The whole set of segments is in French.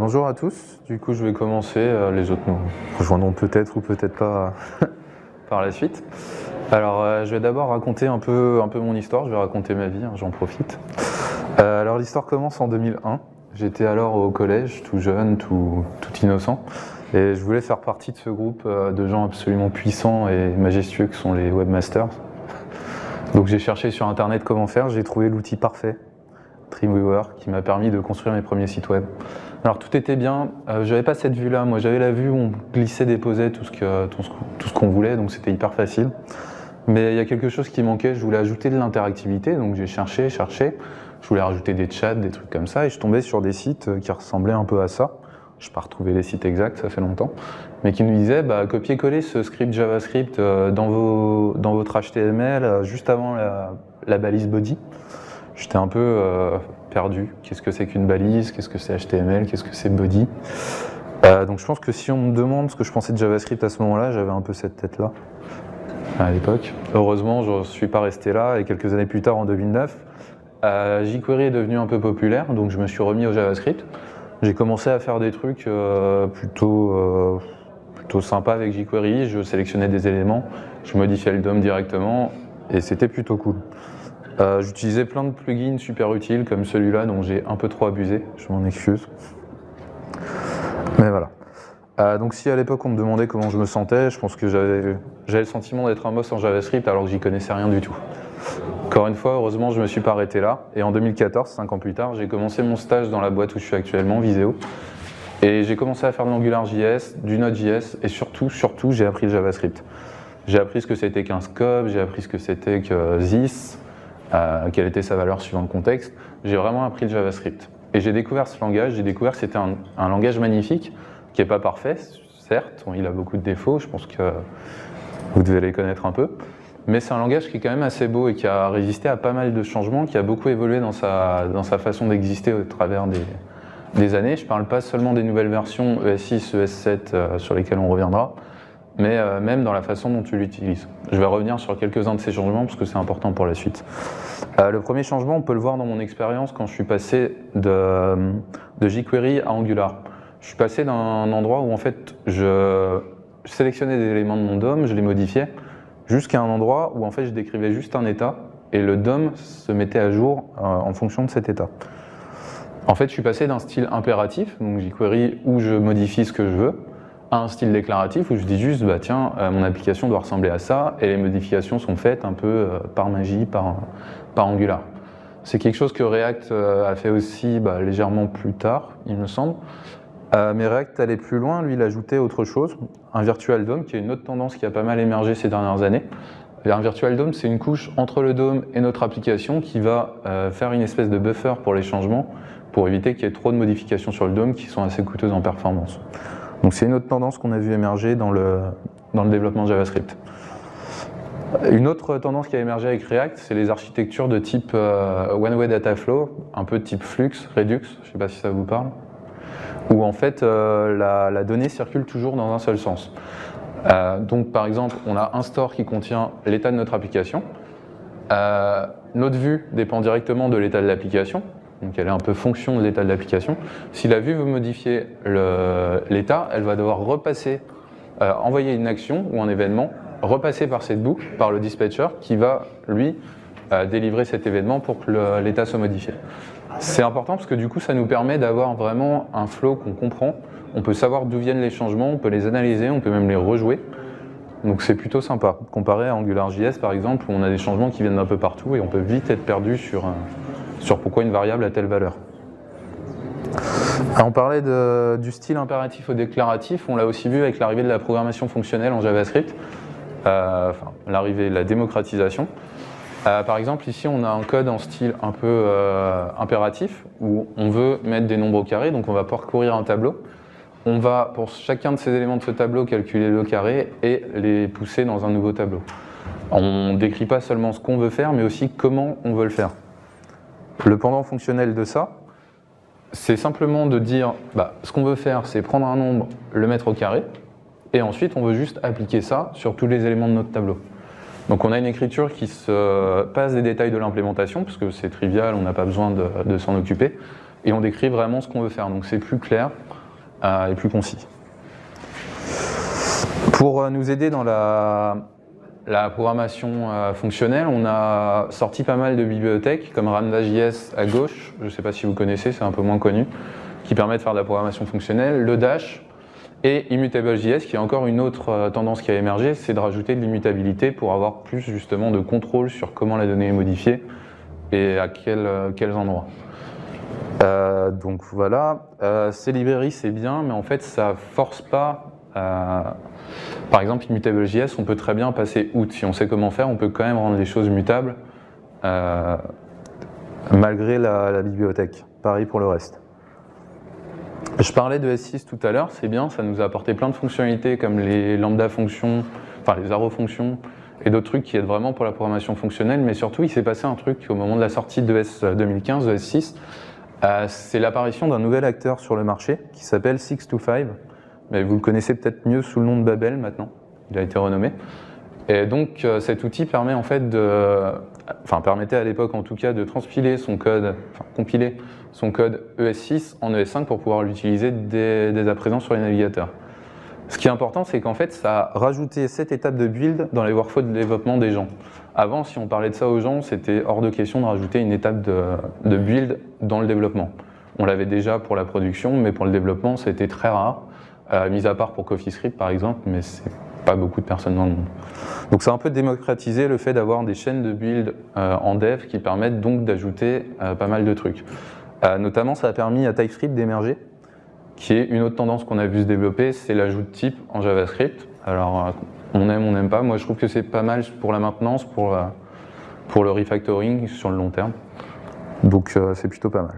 Bonjour à tous, du coup je vais commencer, les autres nous rejoindront peut-être ou peut-être pas par la suite. Alors je vais d'abord raconter un peu mon histoire, je vais raconter ma vie, hein, j'en profite. Alors l'histoire commence en 2001, j'étais alors au collège, tout jeune, tout innocent, et je voulais faire partie de ce groupe de gens absolument puissants et majestueux que sont les webmasters. Donc j'ai cherché sur internet comment faire, j'ai trouvé l'outil parfait, Dreamweaver, qui m'a permis de construire mes premiers sites web. Alors tout était bien, j'avais pas cette vue là, moi j'avais la vue où on glissait, déposait tout ce qu'on voulait, donc c'était hyper facile. Mais il y a quelque chose qui manquait, je voulais ajouter de l'interactivité, donc j'ai cherché, je voulais rajouter des chats, des trucs comme ça, et je tombais sur des sites qui ressemblaient un peu à ça. Je n'ai pas retrouvé les sites exacts, ça fait longtemps, mais qui nous disaient copier-coller ce script JavaScript dans votre HTML juste avant la balise body. J'étais un peu perdu. Qu'est-ce que c'est qu'une balise? Qu'est-ce que c'est HTML? Qu'est-ce que c'est body? Donc je pense que si on me demande ce que je pensais de JavaScript à ce moment-là, j'avais un peu cette tête-là à l'époque. Heureusement, je ne suis pas resté là et quelques années plus tard, en 2009, jQuery est devenu un peu populaire, donc je me suis remis au JavaScript. J'ai commencé à faire des trucs plutôt sympas avec jQuery. Je sélectionnais des éléments, je modifiais le DOM directement et c'était plutôt cool. J'utilisais plein de plugins super utiles comme celui-là dont j'ai un peu trop abusé, je m'en excuse. Mais voilà. Donc si à l'époque on me demandait comment je me sentais, je pense que j'avais le sentiment d'être un boss en JavaScript alors que j'y connaissais rien du tout. Encore une fois, heureusement je ne me suis pas arrêté là et en 2014, 5 ans plus tard, j'ai commencé mon stage dans la boîte où je suis actuellement, Viséo. Et j'ai commencé à faire de l'AngularJS, du Node.js et surtout j'ai appris le JavaScript. J'ai appris ce que c'était qu'un scope, j'ai appris ce que c'était que this, quelle était sa valeur suivant le contexte. J'ai vraiment appris le JavaScript. Et j'ai découvert ce langage, j'ai découvert que c'était un langage magnifique, qui n'est pas parfait, certes, il a beaucoup de défauts, je pense que vous devez les connaître un peu. Mais c'est un langage qui est quand même assez beau et qui a résisté à pas mal de changements, qui a beaucoup évolué dans sa façon d'exister au travers des années. Je ne parle pas seulement des nouvelles versions ES6, ES7 sur lesquelles on reviendra, mais même dans la façon dont tu l'utilises. Je vais revenir sur quelques-uns de ces changements parce que c'est important pour la suite. Le premier changement, on peut le voir dans mon expérience quand je suis passé de jQuery à Angular. Je suis passé d'un endroit où en fait je sélectionnais des éléments de mon DOM, je les modifiais, jusqu'à un endroit où en fait je décrivais juste un état et le DOM se mettait à jour en fonction de cet état. En fait, je suis passé d'un style impératif, donc jQuery où je modifie ce que je veux, à un style déclaratif où je dis juste tiens, mon application doit ressembler à ça et les modifications sont faites un peu par magie, par Angular. C'est quelque chose que React a fait aussi légèrement plus tard, il me semble. Mais React allait plus loin, lui il ajoutait autre chose, un Virtual DOM qui est une autre tendance qui a pas mal émergé ces dernières années. Et un Virtual DOM, c'est une couche entre le DOM et notre application qui va faire une espèce de buffer pour les changements, pour éviter qu'il y ait trop de modifications sur le DOM qui sont assez coûteuses en performance. Donc c'est une autre tendance qu'on a vu émerger dans le développement JavaScript. Une autre tendance qui a émergé avec React, c'est les architectures de type One-Way Data Flow, un peu de type Flux, Redux, je ne sais pas si ça vous parle, où en fait la donnée circule toujours dans un seul sens. Donc par exemple, on a un store qui contient l'état de notre application. Notre vue dépend directement de l'état de l'application, donc elle est un peu fonction de l'état de l'application. Si la vue veut modifier l'état, elle va devoir repasser, envoyer une action ou un événement, repasser par cette boucle, par le dispatcher, qui va lui délivrer cet événement pour que l'état soit modifié. C'est important parce que du coup ça nous permet d'avoir vraiment un flow qu'on comprend. On peut savoir d'où viennent les changements, on peut les analyser, on peut même les rejouer. Donc c'est plutôt sympa, comparé à AngularJS par exemple, où on a des changements qui viennent d'un peu partout et on peut vite être perdu sur pourquoi une variable a telle valeur. Alors, on parlait du style impératif au déclaratif, on l'a aussi vu avec l'arrivée de la programmation fonctionnelle en JavaScript, l'arrivée de la démocratisation. Par exemple, ici, on a un code en style un peu impératif, où on veut mettre des nombres au carré, donc on va parcourir un tableau. On va, pour chacun de ces éléments de ce tableau, calculer le carré et les pousser dans un nouveau tableau. On ne décrit pas seulement ce qu'on veut faire, mais aussi comment on veut le faire. Le pendant fonctionnel de ça, c'est simplement de dire, ce qu'on veut faire, c'est prendre un nombre, le mettre au carré, et ensuite on veut juste appliquer ça sur tous les éléments de notre tableau. Donc on a une écriture qui se passe des détails de l'implémentation, parce que c'est trivial, on n'a pas besoin de s'en occuper, et on décrit vraiment ce qu'on veut faire. Donc c'est plus clair, et plus concis. Pour nous aider dans la programmation fonctionnelle, on a sorti pas mal de bibliothèques comme Ramda.js à gauche, je ne sais pas si vous connaissez, c'est un peu moins connu, qui permet de faire de la programmation fonctionnelle, le Dash et Immutable.js, qui est encore une autre tendance qui a émergé, c'est de rajouter de l'immutabilité pour avoir plus justement de contrôle sur comment la donnée est modifiée et à quels endroits. Donc voilà, ces librairies c'est bien, mais en fait ça force pas. Par exemple, Immutable.js, on peut très bien passer out. Si on sait comment faire, on peut quand même rendre les choses mutables malgré la bibliothèque. Pareil pour le reste. Je parlais de S6 tout à l'heure, c'est bien, ça nous a apporté plein de fonctionnalités comme les lambda fonctions, enfin les arrow fonctions et d'autres trucs qui aident vraiment pour la programmation fonctionnelle, mais surtout il s'est passé un truc au moment de la sortie de ES 2015, de S6, c'est l'apparition d'un nouvel acteur sur le marché qui s'appelle 625. Mais vous le connaissez peut-être mieux sous le nom de Babel maintenant, il a été renommé. Et donc cet outil permet en fait permettait à l'époque en tout cas de transpiler son code, compiler son code ES6 en ES5 pour pouvoir l'utiliser dès à présent sur les navigateurs. Ce qui est important, c'est qu'en fait ça a rajouté cette étape de build dans les workflows de développement des gens. Avant, si on parlait de ça aux gens, c'était hors de question de rajouter une étape de build dans le développement. On l'avait déjà pour la production, mais pour le développement, c'était très rare. Mis à part pour CoffeeScript par exemple, mais c'est pas beaucoup de personnes dans le monde. Donc ça a un peu démocratisé le fait d'avoir des chaînes de build en dev qui permettent donc d'ajouter pas mal de trucs. Notamment ça a permis à TypeScript d'émerger, qui est une autre tendance qu'on a vu se développer, c'est l'ajout de types en JavaScript. Alors on aime, on n'aime pas, moi je trouve que c'est pas mal pour la maintenance, pour le refactoring sur le long terme. Donc c'est plutôt pas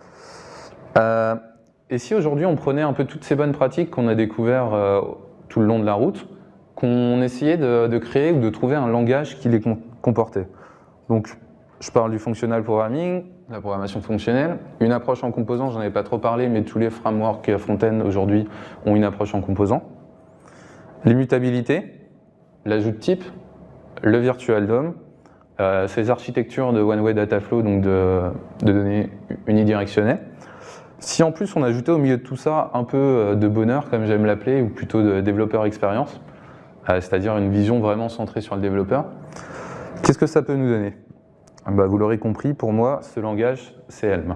mal. Et si aujourd'hui on prenait un peu toutes ces bonnes pratiques qu'on a découvertes tout le long de la route, qu'on essayait de créer ou de trouver un langage qui les comportait. Donc je parle du functional programming, la programmation fonctionnelle, une approche en composant, j'en ai pas trop parlé, mais tous les frameworks front-end aujourd'hui ont une approche en composant. L'immutabilité, l'ajout de type, le virtual DOM, ces architectures de one-way data flow, donc de données unidirectionnelles. Si en plus on ajoutait au milieu de tout ça un peu de bonheur, comme j'aime l'appeler, ou plutôt de développeur expérience, c'est-à-dire une vision vraiment centrée sur le développeur, qu'est-ce que ça peut nous donner? Vous l'aurez compris, pour moi, ce langage, c'est Helm.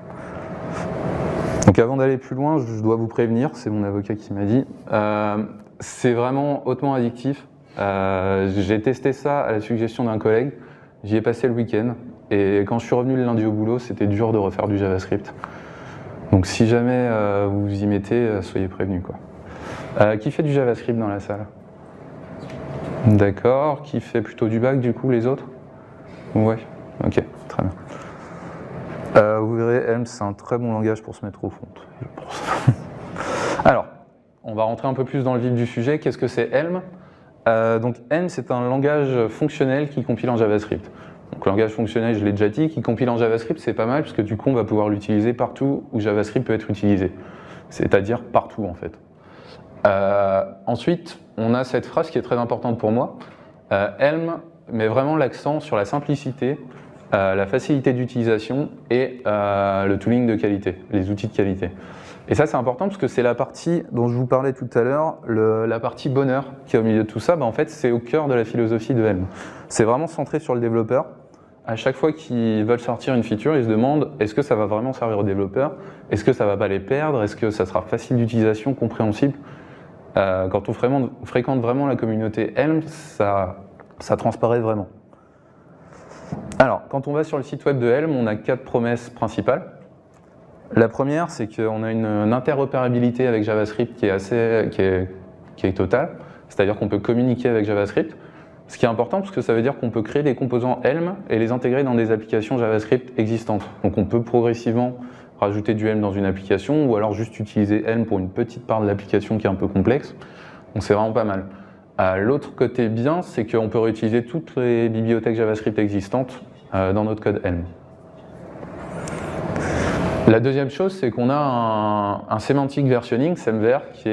Donc avant d'aller plus loin, je dois vous prévenir, c'est mon avocat qui m'a dit, c'est vraiment hautement addictif. J'ai testé ça à la suggestion d'un collègue, j'y ai passé le week-end, et quand je suis revenu le lundi au boulot, c'était dur de refaire du JavaScript. Donc si jamais vous vous y mettez, soyez prévenus, quoi. Qui fait du JavaScript dans la salle? D'accord. Qui fait plutôt du back du coup, les autres? Ouais, ok, très bien. Vous verrez, Helm c'est un très bon langage pour se mettre au front, je pense. Alors, on va rentrer un peu plus dans le vif du sujet. Qu'est-ce que c'est Helm? Donc Helm c'est un langage fonctionnel qui compile en JavaScript. Donc langage fonctionnel, je l'ai déjà dit, qui compile en JavaScript, c'est pas mal, puisque du coup, on va pouvoir l'utiliser partout où JavaScript peut être utilisé. C'est-à-dire partout, en fait. Ensuite, on a cette phrase qui est très importante pour moi. Helm met vraiment l'accent sur la simplicité, la facilité d'utilisation et le tooling de qualité, les outils de qualité. Et ça, c'est important parce que c'est la partie dont je vous parlais tout à l'heure, la partie bonheur qui est au milieu de tout ça. En fait, c'est au cœur de la philosophie de Helm. C'est vraiment centré sur le développeur. À chaque fois qu'ils veulent sortir une feature, ils se demandent est-ce que ça va vraiment servir aux développeurs? Est-ce que ça va pas les perdre? Est-ce que ça sera facile d'utilisation, compréhensible? Quand on fréquente vraiment la communauté Helm, ça transparaît vraiment. Alors, quand on va sur le site web de Helm, on a 4 promesses principales. La première, c'est qu'on a une interopérabilité avec JavaScript qui est totale, c'est-à-dire qu'on peut communiquer avec JavaScript. Ce qui est important parce que ça veut dire qu'on peut créer des composants Helm et les intégrer dans des applications JavaScript existantes. Donc on peut progressivement rajouter du Helm dans une application ou alors juste utiliser Helm pour une petite part de l'application qui est un peu complexe. Donc c'est vraiment pas mal. L'autre côté bien, c'est qu'on peut réutiliser toutes les bibliothèques JavaScript existantes dans notre code Helm. La deuxième chose, c'est qu'on a un semantic versioning, SEMVer, qui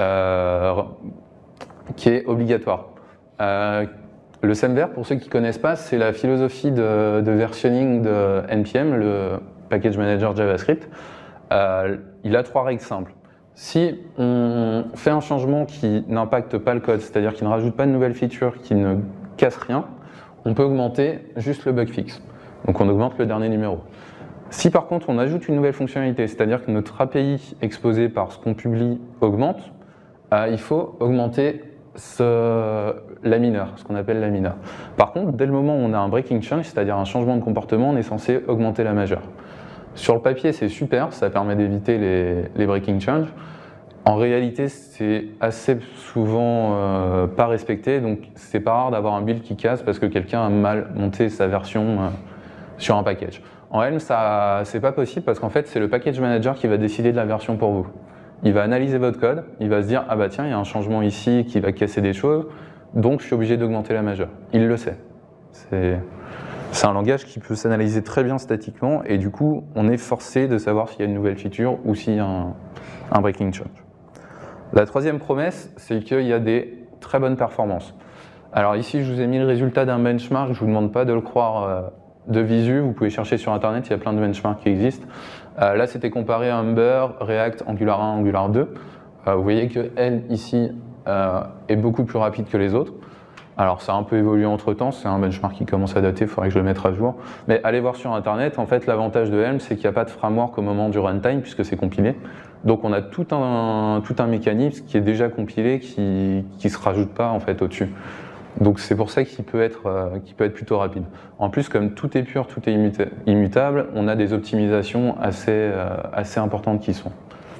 est obligatoire. Le SEMVer, pour ceux qui ne connaissent pas, c'est la philosophie de versionning de NPM, le Package Manager JavaScript. Il a 3 règles simples. Si on fait un changement qui n'impacte pas le code, c'est-à-dire qui ne rajoute pas de nouvelles features, qui ne casse rien, on peut augmenter juste le bug fix. Donc on augmente le dernier numéro. Si par contre on ajoute une nouvelle fonctionnalité, c'est-à-dire que notre API exposée par ce qu'on publie augmente, il faut augmenter la mineure, ce qu'on appelle la mineure. Par contre, dès le moment où on a un breaking change, c'est-à-dire un changement de comportement, on est censé augmenter la majeure. Sur le papier, c'est super, ça permet d'éviter les breaking change. En réalité, c'est assez souvent pas respecté, donc c'est pas rare d'avoir un build qui casse parce que quelqu'un a mal monté sa version sur un package. En Helm, c'est pas possible parce qu'en fait, c'est le package manager qui va décider de la version pour vous. Il va analyser votre code, il va se dire « Ah bah tiens, il y a un changement ici qui va casser des choses, donc je suis obligé d'augmenter la majeure. » Il le sait. C'est un langage qui peut s'analyser très bien statiquement et du coup, on est forcé de savoir s'il y a une nouvelle feature ou s'il y a un breaking change. La troisième promesse, c'est qu'il y a des très bonnes performances. Alors ici, je vous ai mis le résultat d'un benchmark, je ne vous demande pas de le croire de visu, vous pouvez chercher sur internet, il y a plein de benchmarks qui existent. Là, c'était comparé à Ember, React, Angular 1, Angular 2. Vous voyez que Helm ici est beaucoup plus rapide que les autres. Alors ça a un peu évolué entre temps, c'est un benchmark qui commence à dater, il faudrait que je le mette à jour. Mais allez voir sur internet, en fait l'avantage de Helm c'est qu'il n'y a pas de framework au moment du runtime puisque c'est compilé. Donc on a tout un mécanisme qui est déjà compilé, qui ne se rajoute pas en fait au-dessus. Donc c'est pour ça qu'il peut être plutôt rapide. En plus, comme tout est pur, tout est immutable, on a des optimisations assez importantes qui sont.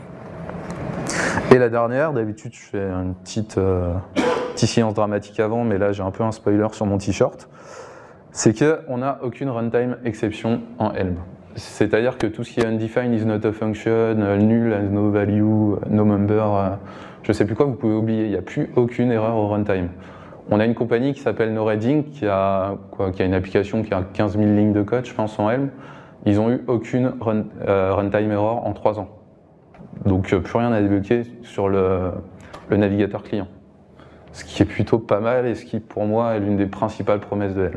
Et la dernière, d'habitude je fais une petite silence dramatique avant, mais là j'ai un peu un spoiler sur mon t-shirt, c'est qu'on n'a aucune runtime exception en Helm. C'est-à-dire que tout ce qui est undefined is not a function, null has no value, no member, je ne sais plus quoi, vous pouvez oublier, il n'y a plus aucune erreur au runtime. On a une compagnie qui s'appelle NoReading qui a une application qui a 15 000 lignes de code, je pense, en Helm. Ils n'ont eu aucune runtime error en 3 ans. Donc plus rien à débloquer sur le navigateur client. Ce qui est plutôt pas mal et ce qui pour moi est l'une des principales promesses de Helm.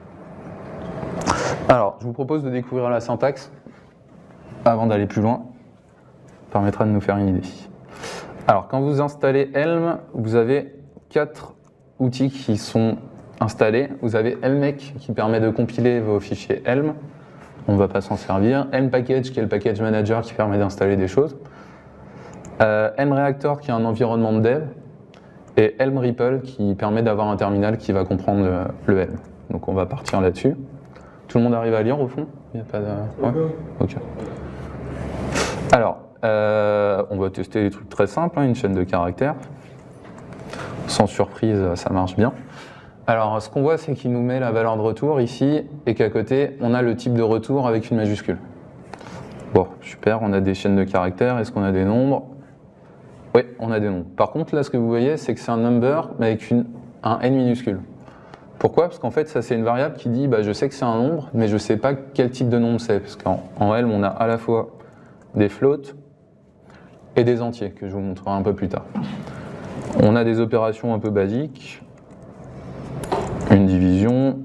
Alors, je vous propose de découvrir la syntaxe avant d'aller plus loin. Ça permettra de nous faire une idée. Alors, quand vous installez Helm, vous avez 4 outils qui sont installés. Vous avez Helmec qui permet de compiler vos fichiers Helm. On ne va pas s'en servir. Helm Package qui est le package manager qui permet d'installer des choses. Helm Reactor qui est un environnement de dev. Et Helm Ripple qui permet d'avoir un terminal qui va comprendre le Helm. Donc on va partir là-dessus. Tout le monde arrive à lire au fond? Il n'y a pas de... Ouais. Ok. Alors, on va tester des trucs très simples, une chaîne de caractères. Sans surprise, ça marche bien. Alors, ce qu'on voit, c'est qu'il nous met la valeur de retour ici, et qu'à côté, on a le type de retour avec une majuscule. Bon, super, on a des chaînes de caractères. Est-ce qu'on a des nombres? Oui, on a des nombres. Par contre, là, ce que vous voyez, c'est que c'est un number, mais avec un n minuscule. Pourquoi? Parce qu'en fait, ça, c'est une variable qui dit, je sais que c'est un nombre, mais je ne sais pas quel type de nombre c'est. Parce qu'en Helm, on a à la fois des floats et des entiers, que je vous montrerai un peu plus tard. On a des opérations un peu basiques. Une division.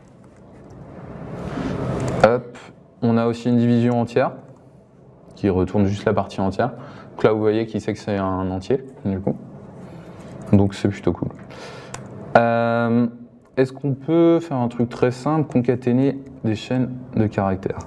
Hop. On a aussi une division entière, qui retourne juste la partie entière. Donc là, vous voyez qu'il sait que c'est un entier, du coup. Donc c'est plutôt cool. Est-ce qu'on peut faire un truc très simple, concaténer des chaînes de caractères?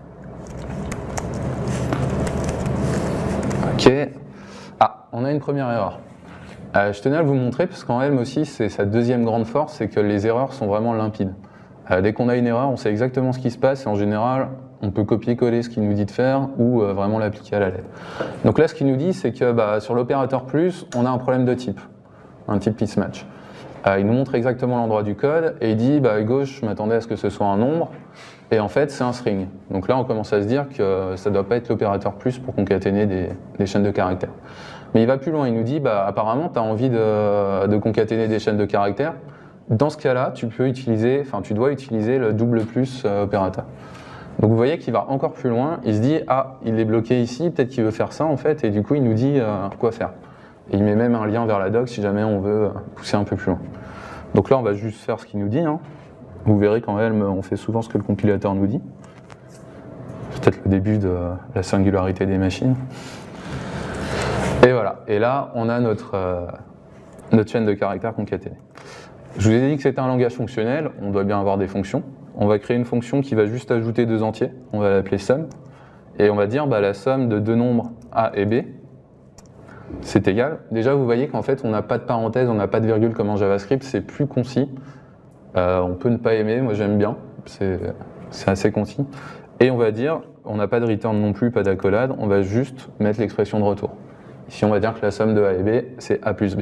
Ok. Ah, on a une première erreur. Je tenais à vous montrer, parce qu'en Helm aussi, c'est sa deuxième grande force, c'est que les erreurs sont vraiment limpides. Dès qu'on a une erreur, on sait exactement ce qui se passe, et en général, on peut copier-coller ce qu'il nous dit de faire, ou vraiment l'appliquer à la lettre. Donc là, ce qu'il nous dit, c'est que sur l'opérateur plus, on a un problème de type, un type mismatch. Il nous montre exactement l'endroit du code, et il dit, à gauche, je m'attendais à ce que ce soit un nombre, et en fait, c'est un string. Donc là, on commence à se dire que ça ne doit pas être l'opérateur plus pour concaténer des chaînes de caractères. Mais il va plus loin, il nous dit, apparemment, tu as envie de concaténer des chaînes de caractères. Dans ce cas-là, tu dois utiliser le double plus opérateur. Donc vous voyez qu'il va encore plus loin, il se dit, il est bloqué ici, peut-être qu'il veut faire ça en fait, et du coup il nous dit quoi faire. Et il met même un lien vers la doc si jamais on veut pousser un peu plus loin. Donc là on va juste faire ce qu'il nous dit. Vous verrez qu'en Helm on fait souvent ce que le compilateur nous dit. C'est peut-être le début de la singularité des machines. Et là, on a notre chaîne de caractères concaténée. Je vous ai dit que c'était un langage fonctionnel, on doit bien avoir des fonctions. On va créer une fonction qui va juste ajouter deux entiers, on va l'appeler sum, et on va dire la somme de deux nombres A et B, c'est égal. Déjà, vous voyez qu'en fait, on n'a pas de parenthèse, on n'a pas de virgule comme en JavaScript, c'est plus concis. On peut ne pas aimer, moi j'aime bien, c'est assez concis. Et on va dire, on n'a pas de return non plus, pas d'accolade, on va juste mettre l'expression de retour. Ici, on va dire que la somme de A et B, c'est A plus B.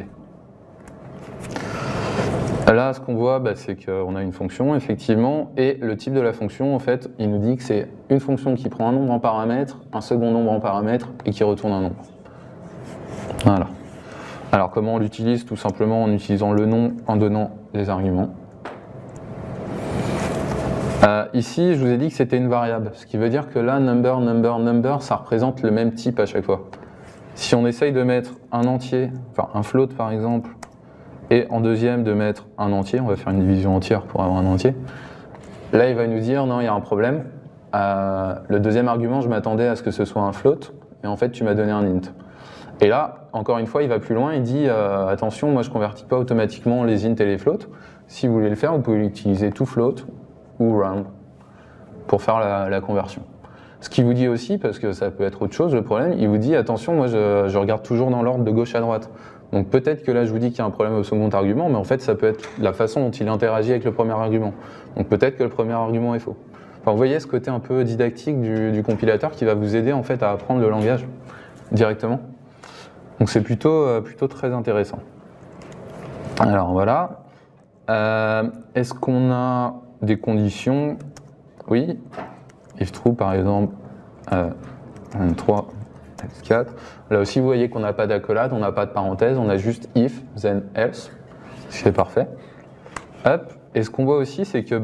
Là, ce qu'on voit, c'est qu'on a une fonction, effectivement, et le type de la fonction, en fait, il nous dit que c'est une fonction qui prend un nombre en paramètre, un second nombre en paramètre, et qui retourne un nombre. Voilà. Alors, comment on l'utilise? Tout simplement en utilisant le nom, en donnant les arguments. Ici, je vous ai dit que c'était une variable, ce qui veut dire que là, number, number, number, ça représente le même type à chaque fois. Si on essaye de mettre un entier, enfin un float par exemple, et en deuxième de mettre un entier, on va faire une division entière pour avoir un entier, là il va nous dire non, il y a un problème. Le deuxième argument, je m'attendais à ce que ce soit un float, et en fait tu m'as donné un int. Et là, encore une fois, il va plus loin, il dit attention, moi je convertis pas automatiquement les int et les floats. Si vous voulez le faire, vous pouvez utiliser toFloat ou round pour faire la conversion. Ce qu'il vous dit aussi, parce que ça peut être autre chose le problème, il vous dit attention, moi je regarde toujours dans l'ordre de gauche à droite. Donc peut-être que là je vous dis qu'il y a un problème au second argument, mais en fait ça peut être la façon dont il interagit avec le premier argument. Donc peut-être que le premier argument est faux. Enfin, vous voyez ce côté un peu didactique du compilateur qui va vous aider en fait à apprendre le langage directement. Donc c'est plutôt très intéressant. Alors voilà. Est-ce qu'on a des conditions? Oui. If true par exemple, 3, 4. Là aussi vous voyez qu'on n'a pas d'accolade, on n'a pas de parenthèse, on a juste if, then else, ce qui est parfait. Hop. Et ce qu'on voit aussi, c'est que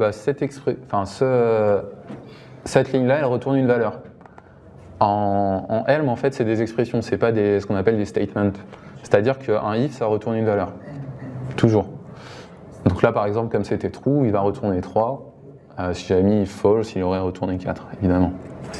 cette ligne-là, elle retourne une valeur. En Helm, en fait, c'est des expressions, c'est pas ce qu'on appelle des statements. C'est-à-dire qu'un if, ça retourne une valeur. Toujours. Donc là, par exemple, comme c'était true, il va retourner 3. Si j'avais mis false, il aurait retourné 4, évidemment.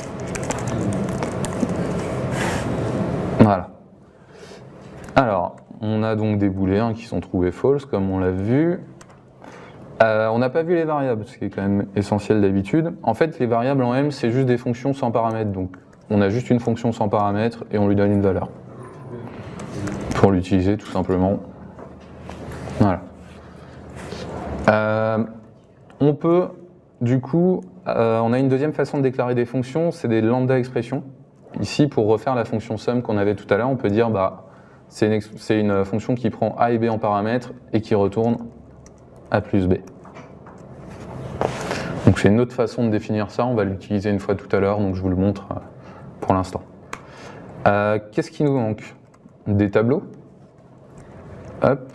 Voilà. Alors, on a donc des booléens qui sont true et false, comme on l'a vu. On n'a pas vu les variables, ce qui est quand même essentiel d'habitude. En fait, les variables en M, c'est juste des fonctions sans paramètres. Donc, on a juste une fonction sans paramètres et on lui donne une valeur. Pour l'utiliser, tout simplement. Voilà. On peut, du coup, on a une deuxième façon de déclarer des fonctions, c'est des lambda expressions. Ici, pour refaire la fonction sum qu'on avait tout à l'heure, on peut dire c'est une fonction qui prend a et b en paramètres et qui retourne a plus b. Donc c'est une autre façon de définir ça, on va l'utiliser une fois tout à l'heure, donc je vous le montre pour l'instant. Qu'est-ce qui nous manque? Des tableaux. Hop.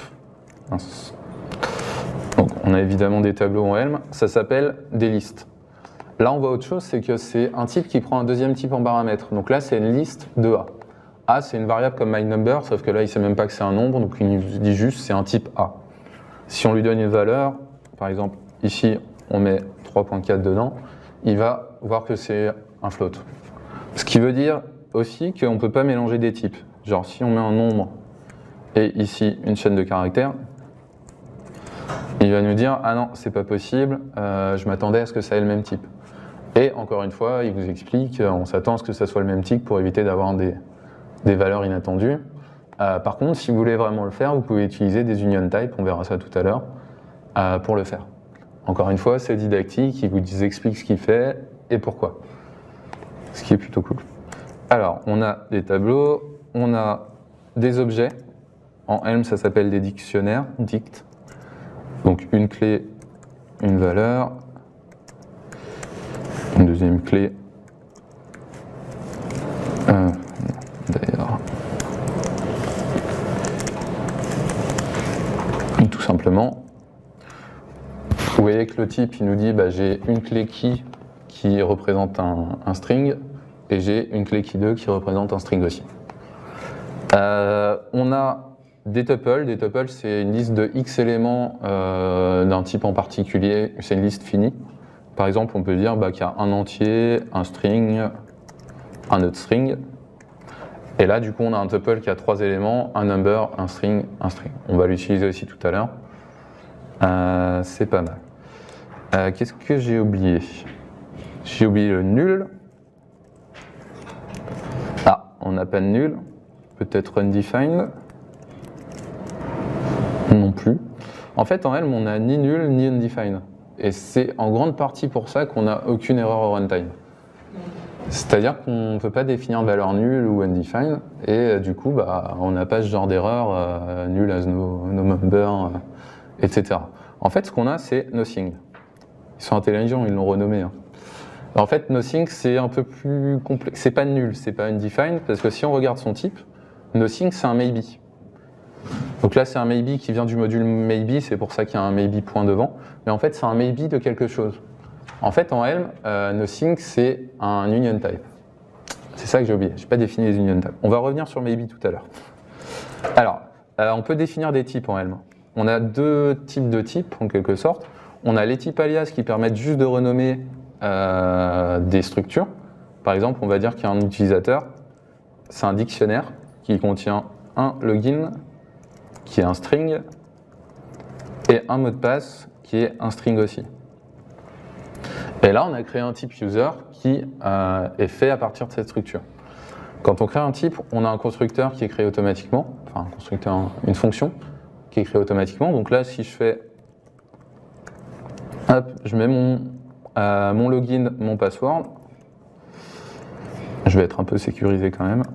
Donc on a évidemment des tableaux en Helm, ça s'appelle des listes. Là on voit autre chose, c'est que c'est un type qui prend un deuxième type en paramètre. Donc là c'est une liste de A. A c'est une variable comme myNumber, sauf que là il ne sait même pas que c'est un nombre, donc il nous dit juste c'est un type A. Si on lui donne une valeur, par exemple ici on met 3.4 dedans, il va voir que c'est un float. Ce qui veut dire aussi qu'on ne peut pas mélanger des types. Genre si on met un nombre et ici une chaîne de caractères, il va nous dire ah non c'est pas possible, je m'attendais à ce que ça ait le même type. Et encore une fois il vous explique on s'attend à ce que ça soit le même type pour éviter d'avoir des valeurs inattendues. Par contre si vous voulez vraiment le faire vous pouvez utiliser des union type, on verra ça tout à l'heure, pour le faire. Encore une fois c'est didactique, il vous explique ce qu'il fait et pourquoi. Ce qui est plutôt cool. Alors on a des tableaux, on a des objets. En Helm ça s'appelle des dictionnaires, dict. Donc une clé, une valeur, une deuxième clé, d'ailleurs, tout simplement. Vous voyez que le type il nous dit j'ai une clé key qui représente un string et j'ai une clé key2 qui représente un string aussi. On a des tuples c'est une liste de x éléments d'un type en particulier, c'est une liste finie. Par exemple, on peut dire qu'il y a un entier, un string, un autre string. Et là, du coup, on a un tuple qui a 3 éléments, un number, un string, un string. On va l'utiliser aussi tout à l'heure. C'est pas mal. Qu'est-ce que j'ai oublié? J'ai oublié le nul. Ah, on n'a pas de nul. Peut-être undefined. Non plus. En fait, en Helm, on n'a ni nul ni undefined. Et c'est en grande partie pour ça qu'on n'a aucune erreur au runtime. C'est-à-dire qu'on ne peut pas définir de valeur nulle ou undefined, et du coup, on n'a pas ce genre d'erreur, nul as no member, etc. En fait, ce qu'on a, c'est nothing. Ils sont intelligents, ils l'ont renommé. Hein. En fait, nothing, c'est un peu plus complexe. C'est pas nul, c'est pas undefined, parce que si on regarde son type, nothing, c'est un maybe. Donc là, c'est un maybe qui vient du module maybe, c'est pour ça qu'il y a un maybe point devant. Mais en fait, c'est un maybe de quelque chose. En fait, en Helm, nothing, c'est un union type. C'est ça que j'ai oublié, je n'ai pas défini les union types. On va revenir sur maybe tout à l'heure. Alors, on peut définir des types en Helm. On a 2 types de types, en quelque sorte. On a les types alias qui permettent juste de renommer des structures. Par exemple, on va dire qu'il y a un utilisateur, c'est un dictionnaire qui contient un login, qui est un string, et un mot de passe, qui est un string aussi. Et là, on a créé un type user qui est fait à partir de cette structure. Quand on crée un type, on a un constructeur qui est créé automatiquement, enfin un constructeur, une fonction qui est créée automatiquement. Donc là, si je fais, hop, je mets mon login, mon password, je vais être un peu sécurisé quand même.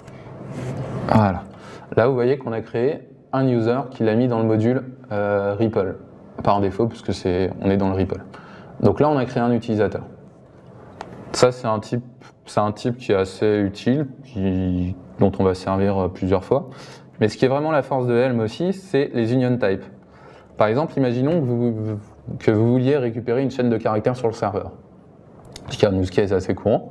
Voilà. Là, vous voyez qu'on a créé un user qui l'a mis dans le module REPL, par défaut, puisque on est dans le REPL. Donc là, on a créé un utilisateur. Ça, c'est un type qui est assez utile, dont on va servir plusieurs fois. Mais ce qui est vraiment la force de Helm aussi, c'est les union types. Par exemple, imaginons que vous vouliez récupérer une chaîne de caractères sur le serveur. Ce qui est un use case assez courant.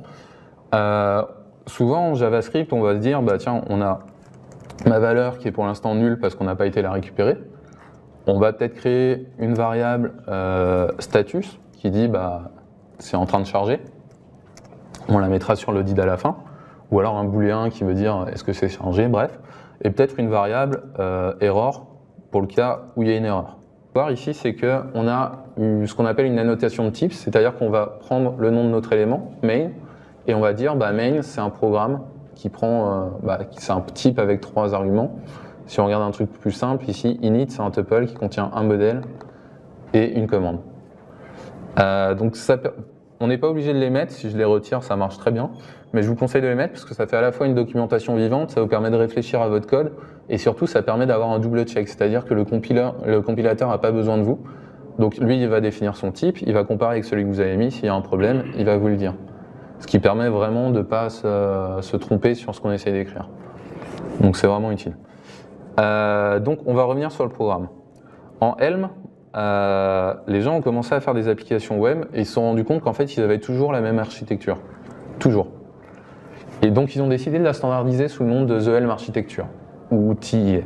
Souvent, en JavaScript, on va se dire, tiens, on a ma valeur qui est pour l'instant nulle parce qu'on n'a pas été la récupérer. On va peut-être créer une variable status qui dit c'est en train de charger. On la mettra sur le did à la fin. Ou alors un booléen qui veut dire est-ce que c'est chargé, bref. Et peut-être une variable error pour le cas où il y a une erreur. Ce qu'on va voir ici, c'est qu'on a ce qu'on appelle une annotation de type, c'est-à-dire qu'on va prendre le nom de notre élément, main, et on va dire main, c'est un programme qui prend, c'est un type avec 3 arguments. Si on regarde un truc plus simple, ici, init, c'est un tuple qui contient un modèle et une commande. Donc on n'est pas obligé de les mettre, si je les retire, ça marche très bien. Mais je vous conseille de les mettre parce que ça fait à la fois une documentation vivante, ça vous permet de réfléchir à votre code, et surtout, ça permet d'avoir un double check, c'est-à-dire que le compilateur n'a pas besoin de vous. Donc lui, il va définir son type, il va comparer avec celui que vous avez mis, s'il y a un problème, il va vous le dire. Ce qui permet vraiment de ne pas se tromper sur ce qu'on essaie d'écrire. Donc c'est vraiment utile. Donc on va revenir sur le programme. En Helm, les gens ont commencé à faire des applications web et ils se sont rendus compte qu'en fait ils avaient toujours la même architecture. Toujours. Et donc ils ont décidé de la standardiser sous le nom de The Helm Architecture, ou TIA.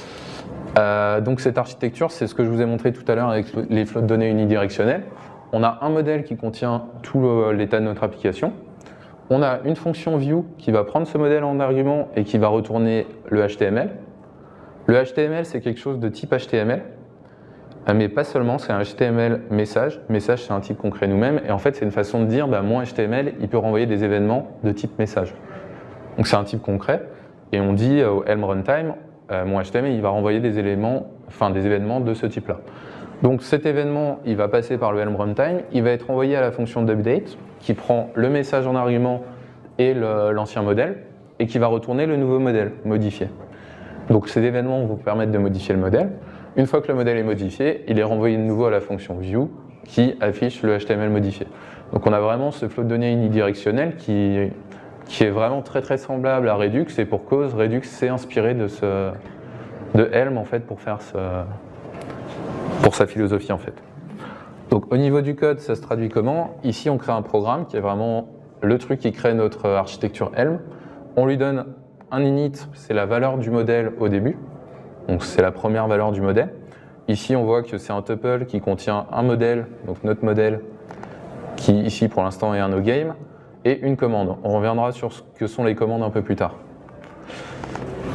Donc cette architecture, c'est ce que je vous ai montré tout à l'heure avec les flots de données unidirectionnels. On a un modèle qui contient tout l'état de notre application. On a une fonction view qui va prendre ce modèle en argument et qui va retourner le HTML. Le HTML, c'est quelque chose de type HTML, mais pas seulement, c'est un HTML message. Message, c'est un type qu'on crée nous-mêmes, et en fait, c'est une façon de dire, mon HTML, il peut renvoyer des événements de type message. Donc c'est un type qu'on crée, et on dit au Helm runtime, mon HTML, il va renvoyer des événements de ce type-là. Donc cet événement, il va passer par le Helm runtime, il va être envoyé à la fonction d'update, qui prend le message en argument et l'ancien modèle, et qui va retourner le nouveau modèle modifié. Donc ces événements vont vous permettre de modifier le modèle. Une fois que le modèle est modifié, il est renvoyé de nouveau à la fonction view qui affiche le HTML modifié. Donc on a vraiment ce flot de données unidirectionnel qui est vraiment très très semblable à Redux, et pour cause, Redux s'est inspiré de Helm en fait pour sa philosophie en fait. Donc au niveau du code, ça se traduit comment? Ici on crée un programme qui est vraiment le truc qui crée notre architecture Helm. On lui donne un init, c'est la valeur du modèle au début. Donc c'est la première valeur du modèle. Ici on voit que c'est un tuple qui contient un modèle, donc notre modèle, qui ici pour l'instant est un nogame, et une commande. On reviendra sur ce que sont les commandes un peu plus tard.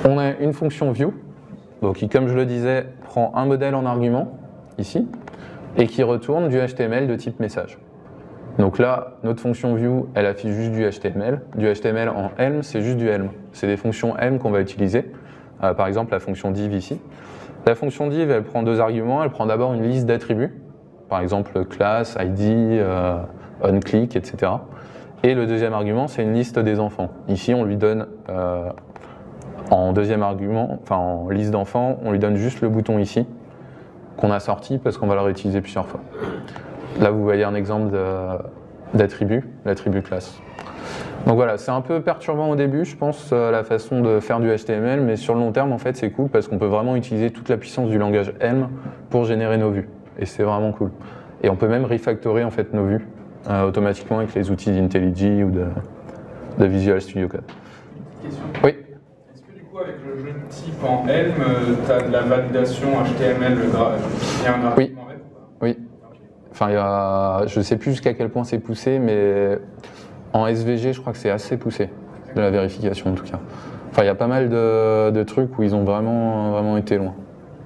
On a une fonction view, donc qui, comme je le disais, prend un modèle en argument, ici, et qui retourne du HTML de type message. Donc là, notre fonction view, elle affiche juste du HTML. Du HTML en Helm, c'est juste du Helm. C'est des fonctions Helm qu'on va utiliser. Par exemple, la fonction div ici. La fonction div, elle prend deux arguments. Elle prend d'abord une liste d'attributs, par exemple class, ID, onClick, etc. Et le deuxième argument, c'est une liste des enfants. Ici, on lui donne, en deuxième argument, enfin en liste d'enfants, on lui donne juste le bouton ici, qu'on a sorti parce qu'on va le réutiliser plusieurs fois. Là, vous voyez un exemple d'attribut, l'attribut classe. Donc voilà, c'est un peu perturbant au début, je pense, la façon de faire du HTML, mais sur le long terme, en fait, c'est cool parce qu'on peut vraiment utiliser toute la puissance du langage Helm pour générer nos vues. Et c'est vraiment cool. Et on peut même refactorer en fait nos vues automatiquement avec les outils d'IntelliJ ou de Visual Studio Code. Question. Oui. Est-ce que du coup, avec le jeu de type en Helm, tu as de la validation HTML qui vient gratuitement avec ou pas? Oui. Enfin, je ne sais plus jusqu'à quel point c'est poussé, mais en SVG, je crois que c'est assez poussé, de la vérification en tout cas. Enfin, il y a pas mal de trucs où ils ont vraiment été loin.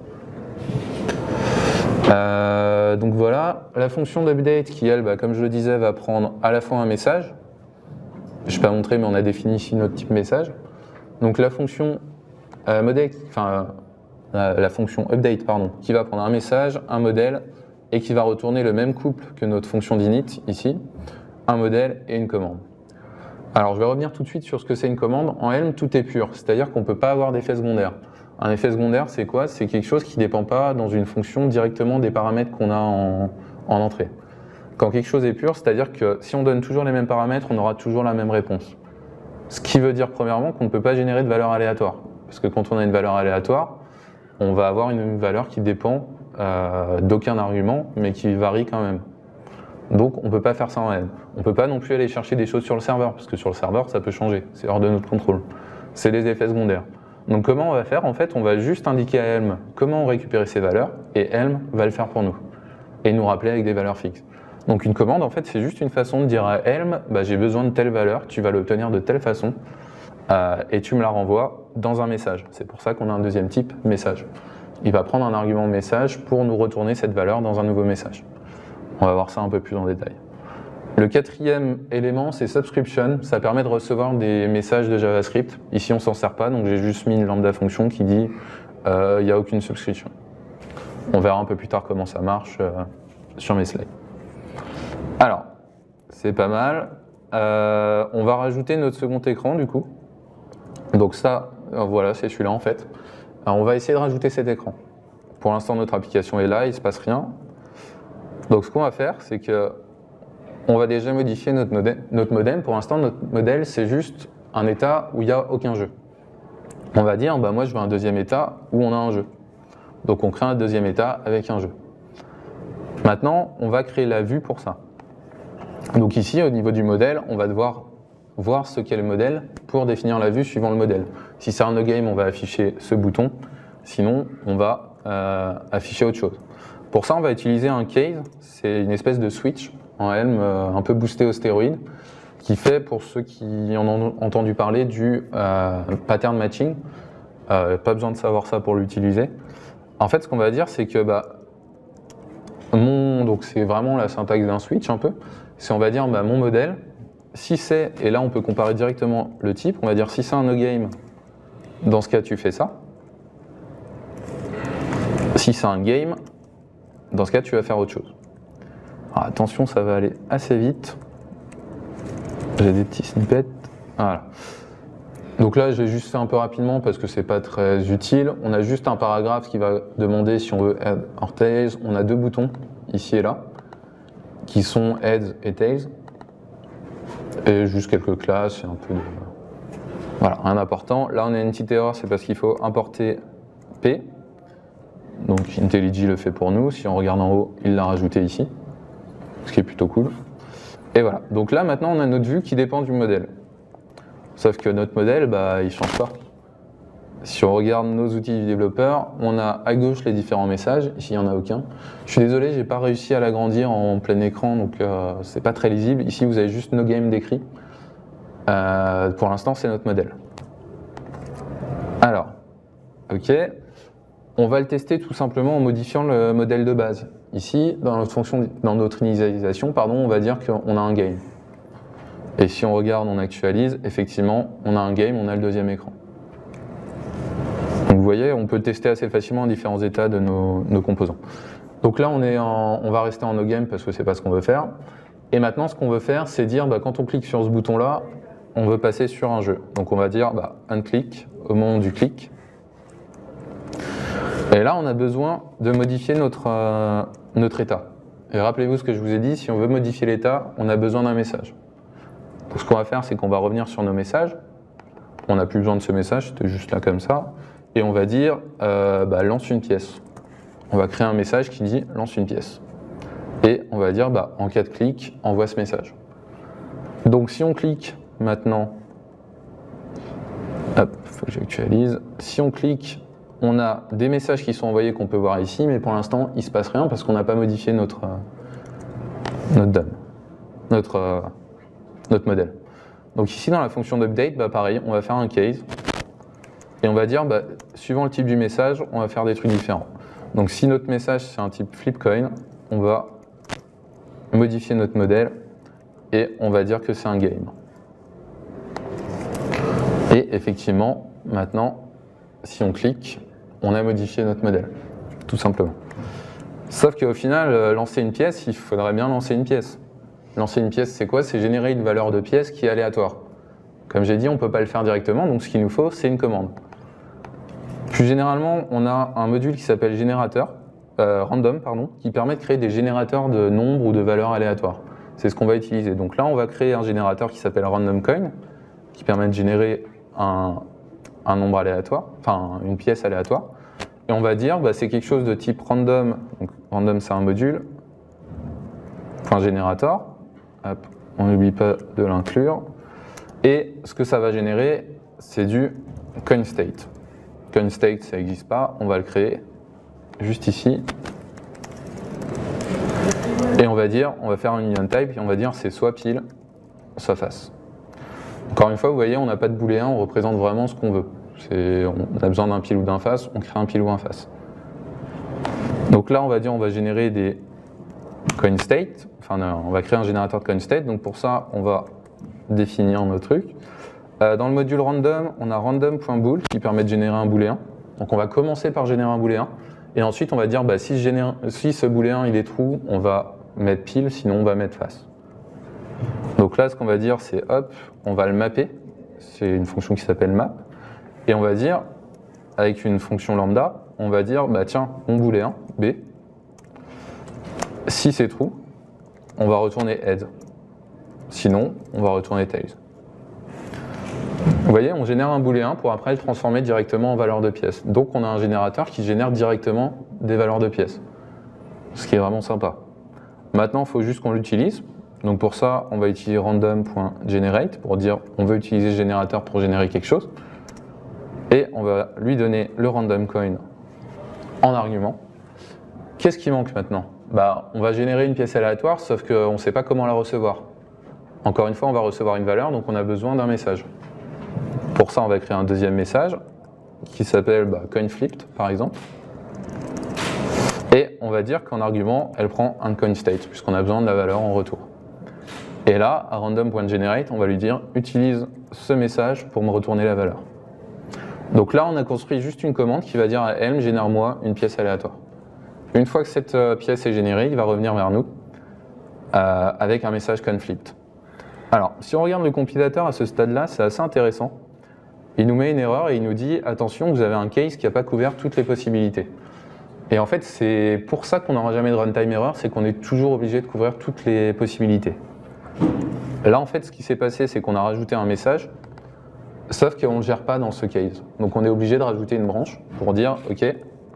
Donc voilà, la fonction d'update qui, elle, comme je le disais, va prendre à la fois un message. Je ne vais pas montrer, mais on a défini ici notre type message. Donc la fonction la fonction update, pardon, qui va prendre un message, un modèle, et qui va retourner le même couple que notre fonction d'init, ici, un modèle et une commande. Alors je vais revenir tout de suite sur ce que c'est une commande. En Helm, tout est pur, c'est-à-dire qu'on ne peut pas avoir d'effet secondaire. Un effet secondaire, c'est quoi? C'est quelque chose qui ne dépend pas dans une fonction directement des paramètres qu'on a en entrée. Quand quelque chose est pur, c'est-à-dire que si on donne toujours les mêmes paramètres, on aura toujours la même réponse. Ce qui veut dire premièrement qu'on ne peut pas générer de valeur aléatoire. Parce que quand on a une valeur aléatoire, on va avoir une valeur qui dépend d'aucun argument, mais qui varie quand même. Donc on ne peut pas faire ça en Helm. On ne peut pas non plus aller chercher des choses sur le serveur, parce que sur le serveur, ça peut changer. C'est hors de notre contrôle. C'est les effets secondaires. Donc comment on va faire? En fait, on va juste indiquer à Helm comment récupérer ces valeurs, et Helm va le faire pour nous. Et nous rappeler avec des valeurs fixes. Donc une commande, en fait, c'est juste une façon de dire à Helm, j'ai besoin de telle valeur, tu vas l'obtenir de telle façon, et tu me la renvoies dans un message. C'est pour ça qu'on a un deuxième type, message. Il va prendre un argument message pour nous retourner cette valeur dans un nouveau message. On va voir ça un peu plus en détail. Le quatrième élément, c'est subscription. Ça permet de recevoir des messages de JavaScript. Ici, on ne s'en sert pas, donc j'ai juste mis une lambda fonction qui dit il n'y a aucune subscription. On verra un peu plus tard comment ça marche sur mes slides. Alors, c'est pas mal. On va rajouter notre second écran, du coup. Donc ça, voilà, c'est celui-là en fait. Alors, on va essayer de rajouter cet écran. Pour l'instant, notre application est là, il ne se passe rien. Donc ce qu'on va faire, c'est que on va déjà modifier notre modèle. Pour l'instant, notre modèle, c'est juste un état où il n'y a aucun jeu. On va dire, moi je veux un deuxième état où on a un jeu. Donc on crée un deuxième état avec un jeu. Maintenant, on va créer la vue pour ça. Donc ici, au niveau du modèle, on va devoir voir ce qu'est le modèle pour définir la vue suivant le modèle. Si c'est un no-game, on va afficher ce bouton. Sinon, on va afficher autre chose. Pour ça, on va utiliser un case. C'est une espèce de switch en Helm un peu boosté aux stéroïdes qui fait, pour ceux qui en ont entendu parler, du pattern matching. Pas besoin de savoir ça pour l'utiliser. En fait, ce qu'on va dire, c'est que donc c'est vraiment la syntaxe d'un switch un peu. C'est on va dire mon modèle, si c'est, et là on peut comparer directement le type, on va dire si c'est un no-game, dans ce cas tu fais ça. Si c'est un game, dans ce cas tu vas faire autre chose. Alors, attention, ça va aller assez vite. J'ai des petits snippets. Voilà. Donc là, j'ai juste fait un peu rapidement parce que c'est pas très utile. On a juste un paragraphe qui va demander si on veut head or tails. On a deux boutons, ici et là, qui sont heads et tails. Et juste quelques classes et un peu de... Voilà, rien d'important. Là, on a une petite erreur, c'est parce qu'il faut importer P. Donc IntelliJ le fait pour nous. Si on regarde en haut, il l'a rajouté ici. Ce qui est plutôt cool. Et voilà. Donc là, maintenant, on a notre vue qui dépend du modèle. Sauf que notre modèle, il ne change pas. Si on regarde nos outils du développeur, on a à gauche les différents messages. Ici, il n'y en a aucun. Je suis désolé, je n'ai pas réussi à l'agrandir en plein écran, donc c'est pas très lisible. Ici, vous avez juste no game décrit. Pour l'instant, c'est notre modèle. Alors, OK. On va le tester tout simplement en modifiant le modèle de base. Ici, dans notre initialisation, on va dire qu'on a un game. Et si on regarde, on actualise, effectivement, on a un game, on a le deuxième écran. Donc vous voyez, on peut tester assez facilement en différents états de nos composants. Donc là, on va rester en no game parce que c'est pas ce qu'on veut faire. Et maintenant, ce qu'on veut faire, c'est dire, quand on clique sur ce bouton-là, on veut passer sur un jeu. Donc on va dire unclick au moment du clic. Et là, on a besoin de modifier notre état. Et rappelez-vous ce que je vous ai dit, si on veut modifier l'état, on a besoin d'un message. Donc ce qu'on va faire, c'est qu'on va revenir sur nos messages. On n'a plus besoin de ce message, c'était juste là comme ça. Et on va dire lance une pièce. On va créer un message qui dit lance une pièce. Et on va dire en cas de clic, envoie ce message. Donc si on clique maintenant, hop, faut que j'actualise. Si on clique, on a des messages qui sont envoyés qu'on peut voir ici, mais pour l'instant, il ne se passe rien parce qu'on n'a pas modifié notre DOM, notre modèle. Donc ici, dans la fonction d'update, pareil, on va faire un case et on va dire, suivant le type du message, on va faire des trucs différents. Donc si notre message, c'est un type flipcoin, on va modifier notre modèle et on va dire que c'est un game. Et effectivement, maintenant, si on clique, on a modifié notre modèle, tout simplement. Sauf qu'au final, lancer une pièce, il faudrait bien lancer une pièce. Lancer une pièce, c'est quoi? C'est générer une valeur de pièce qui est aléatoire. Comme j'ai dit, on ne peut pas le faire directement, donc ce qu'il nous faut, c'est une commande. Plus généralement, on a un module qui s'appelle random, qui permet de créer des générateurs de nombres ou de valeurs aléatoires. C'est ce qu'on va utiliser. Donc là, on va créer un générateur qui s'appelle randomCoin, qui permet de générer un nombre aléatoire, enfin une pièce aléatoire. Et on va dire, c'est quelque chose de type random. Donc random, c'est un module. .générateur. Hop, on n'oublie pas de l'inclure. Et ce que ça va générer, c'est du coinState. CoinState, ça n'existe pas, on va le créer juste ici. Et on va faire un union type et on va dire c'est soit pile, soit face. Encore une fois, vous voyez, on n'a pas de booléen, on représente vraiment ce qu'on veut. On a besoin d'un pile ou d'un face, on crée un pile ou un face. Donc là, on va générer des coinState, on va créer un générateur de coinState. Donc pour ça, on va définir nos trucs. Dans le module random, on a random.bool qui permet de générer un booléen. Donc on va commencer par générer un booléen. Et ensuite, on va dire si ce booléen il est true, on va mettre pile, sinon on va mettre face. Donc là, ce qu'on va dire, c'est hop, on va le mapper. C'est une fonction qui s'appelle map. Et on va dire, avec une fonction lambda, on va dire, tiens, mon booléen, B, si c'est true, on va retourner head. Sinon, on va retourner tails. Vous voyez, on génère un booléen pour après le transformer directement en valeur de pièce. Donc on a un générateur qui génère directement des valeurs de pièces. Ce qui est vraiment sympa. Maintenant, il faut juste qu'on l'utilise. Donc pour ça, on va utiliser random.generate pour dire on veut utiliser ce générateur pour générer quelque chose. Et on va lui donner le random coin en argument. Qu'est-ce qui manque maintenant? On va générer une pièce aléatoire, sauf qu'on ne sait pas comment la recevoir. Encore une fois, on va recevoir une valeur, donc on a besoin d'un message. Pour ça, on va créer un deuxième message qui s'appelle coinFlipped, par exemple. Et on va dire qu'en argument, elle prend un coinState, puisqu'on a besoin de la valeur en retour. Et là, à random.generate, on va lui dire « utilise ce message pour me retourner la valeur ». Donc là, on a construit juste une commande qui va dire à Helm « génère-moi une pièce aléatoire ». Une fois que cette pièce est générée, il va revenir vers nous avec un message coinFlipped. Alors, si on regarde le compilateur à ce stade-là, c'est assez intéressant. Il nous met une erreur et il nous dit « attention, vous avez un case qui n'a pas couvert toutes les possibilités ». Et en fait, c'est pour ça qu'on n'aura jamais de runtime error, c'est qu'on est toujours obligé de couvrir toutes les possibilités. Là, en fait, ce qui s'est passé, c'est qu'on a rajouté un message, sauf qu'on ne le gère pas dans ce case. Donc on est obligé de rajouter une branche pour dire « ok,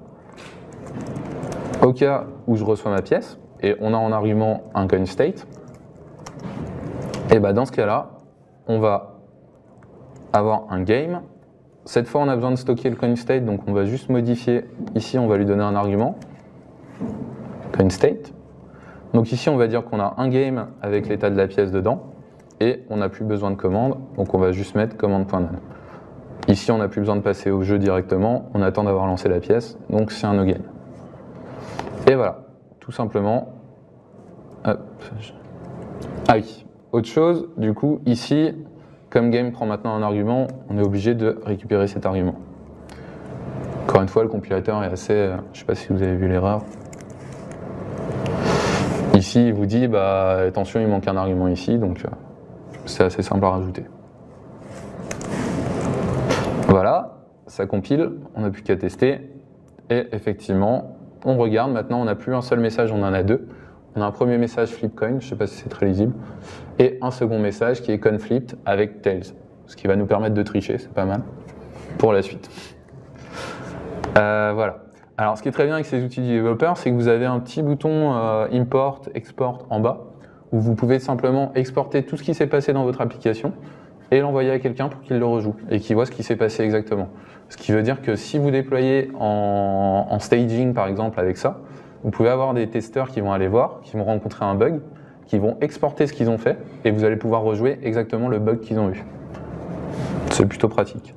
au cas où je reçois ma pièce, et on a en argument un coinState, et dans ce cas-là, on va avoir un game. Cette fois, on a besoin de stocker le coinState, donc on va juste modifier. Ici, on va lui donner un argument, coinState. Donc ici, on va dire qu'on a un game avec l'état de la pièce dedans, et on n'a plus besoin de commande, donc on va juste mettre commande.none. Ici, on n'a plus besoin de passer au jeu directement, on attend d'avoir lancé la pièce, donc c'est un no gain. Et voilà, tout simplement. Hop. Ah oui, autre chose, du coup, ici, comme game prend maintenant un argument, on est obligé de récupérer cet argument. Encore une fois, le compilateur est assez... je ne sais pas si vous avez vu l'erreur. Ici, il vous dit, bah, attention, il manque un argument ici, donc c'est assez simple à rajouter. Voilà, ça compile, on n'a plus qu'à tester. Et effectivement, on regarde, maintenant on n'a plus un seul message, on en a deux. On a un premier message flipcoin, je ne sais pas si c'est très lisible, et un second message qui est conflict avec tails, ce qui va nous permettre de tricher, c'est pas mal, pour la suite. Voilà. Alors ce qui est très bien avec ces outils du développeur, c'est que vous avez un petit bouton import, export en bas, où vous pouvez simplement exporter tout ce qui s'est passé dans votre application et l'envoyer à quelqu'un pour qu'il le rejoue et qu'il voit ce qui s'est passé exactement. Ce qui veut dire que si vous déployez en staging par exemple avec ça, vous pouvez avoir des testeurs qui vont aller voir, qui vont rencontrer un bug, qui vont exporter ce qu'ils ont fait et vous allez pouvoir rejouer exactement le bug qu'ils ont eu. C'est plutôt pratique.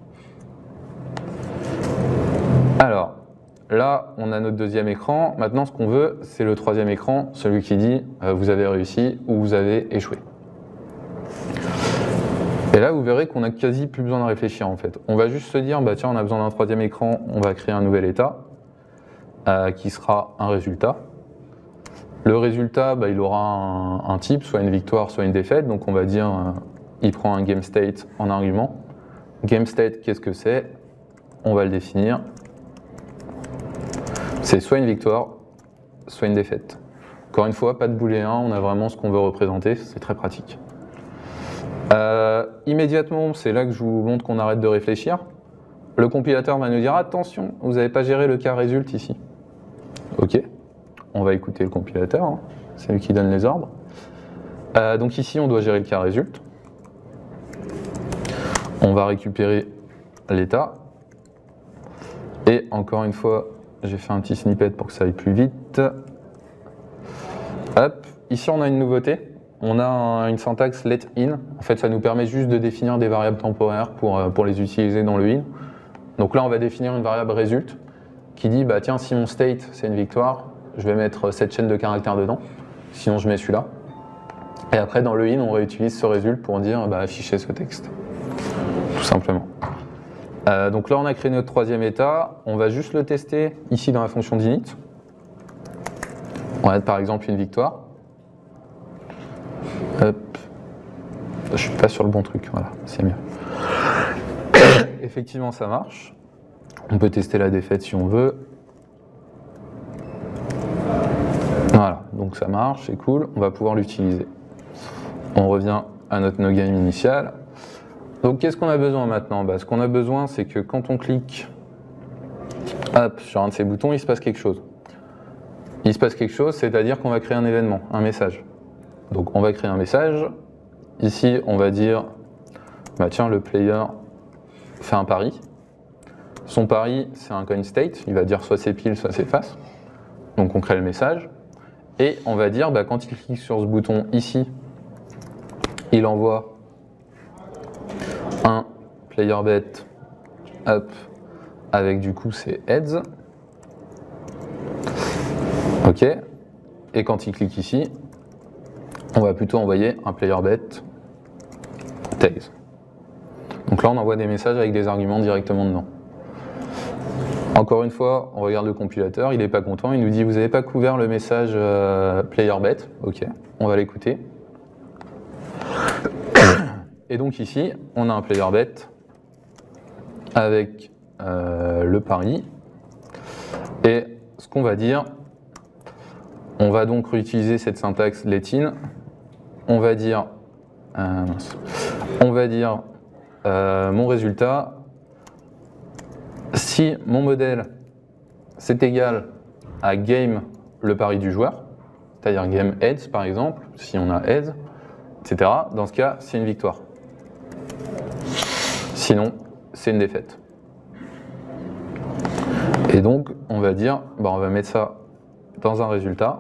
Alors, là, on a notre deuxième écran. Maintenant, ce qu'on veut, c'est le troisième écran, celui qui dit vous avez réussi ou vous avez échoué. Et là, vous verrez qu'on n'a quasi plus besoin de réfléchir en fait. On va juste se dire, bah tiens, on a besoin d'un troisième écran, on va créer un nouvel état qui sera un résultat. Le résultat, bah, il aura un type, soit une victoire, soit une défaite. Donc on va dire, il prend un game state en argument. Game state, qu'est-ce que c'est? On va le définir. C'est soit une victoire, soit une défaite. Encore une fois, pas de booléen, on a vraiment ce qu'on veut représenter, c'est très pratique. Immédiatement, c'est là que je vous montre qu'on arrête de réfléchir. Le compilateur va nous dire attention, vous n'avez pas géré le cas résulte ici. Ok, on va écouter le compilateur, hein. C'est lui qui donne les ordres. Donc ici, on doit gérer le cas résulte. On va récupérer l'état. Et encore une fois, j'ai fait un petit snippet pour que ça aille plus vite. Hop, ici on a une nouveauté. On a une syntaxe let in. En fait, ça nous permet juste de définir des variables temporaires pour les utiliser dans le in. Donc là, on va définir une variable result qui dit, bah tiens, si mon state c'est une victoire, je vais mettre cette chaîne de caractères dedans. Sinon, je mets celui-là. Et après, dans le in, on réutilise ce result pour dire, bah afficher ce texte. Tout simplement. Donc là, on a créé notre troisième état. On va juste le tester ici dans la fonction d'init. On va mettre par exemple une victoire. Hop. Je suis pas sur le bon truc, voilà, c'est mieux. Effectivement, ça marche. On peut tester la défaite si on veut. Voilà, donc ça marche, c'est cool. On va pouvoir l'utiliser. On revient à notre no-game initial. Donc qu'est-ce qu'on a besoin maintenant? Bah, ce qu'on a besoin, c'est que quand on clique hop, sur un de ces boutons, il se passe quelque chose. Il se passe quelque chose, c'est-à-dire qu'on va créer un événement, un message. Donc on va créer un message. Ici, on va dire, bah tiens, le player fait un pari. Son pari, c'est un coin state. Il va dire soit c'est pile, soit c'est face. Donc on crée le message. Et on va dire, bah, quand il clique sur ce bouton ici, il envoie un player bet up avec du coup ses heads. Ok. Et quand il clique ici, on va plutôt envoyer un player bet tails. Donc là, on envoie des messages avec des arguments directement dedans. Encore une fois, on regarde le compilateur, il n'est pas content, il nous dit vous n'avez pas couvert le message player bet. Ok, on va l'écouter. Et donc ici, on a un player bet avec le pari. Et ce qu'on va dire, on va donc réutiliser cette syntaxe let in. On va dire, mon résultat, si mon modèle c'est égal à game le pari du joueur, c'est-à-dire game heads par exemple, si on a heads, etc. Dans ce cas, c'est une victoire. Sinon, c'est une défaite. Et donc, on va dire, bah, on va mettre ça dans un résultat.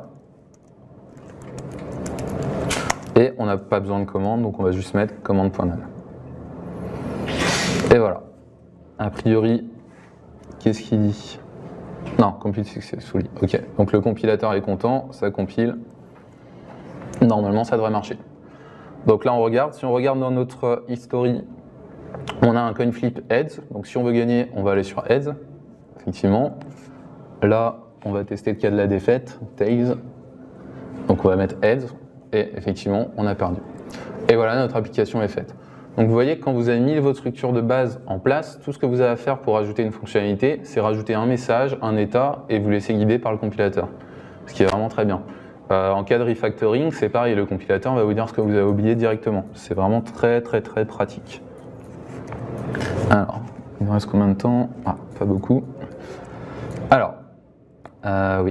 Et on n'a pas besoin de commande, donc on va juste mettre commande.none. Et voilà. a priori, qu'est-ce qu'il dit? Non, compile successfully. Ok, donc le compilateur est content, ça compile. Normalement, ça devrait marcher. Donc là, on regarde. Si on regarde dans notre history, on a un coin flip heads. Donc si on veut gagner, on va aller sur heads. Effectivement. Là, on va tester le cas de la défaite, tails. Donc on va mettre heads. Et effectivement, on a perdu. Et voilà, notre application est faite. Donc vous voyez, quand vous avez mis votre structure de base en place, tout ce que vous avez à faire pour ajouter une fonctionnalité, c'est rajouter un message, un état, et vous laisser guider par le compilateur. Ce qui est vraiment très bien. En cas de refactoring, c'est pareil, le compilateur va vous dire ce que vous avez oublié directement. C'est vraiment très pratique. Alors, il me reste combien de temps? Ah, pas beaucoup. Alors, oui.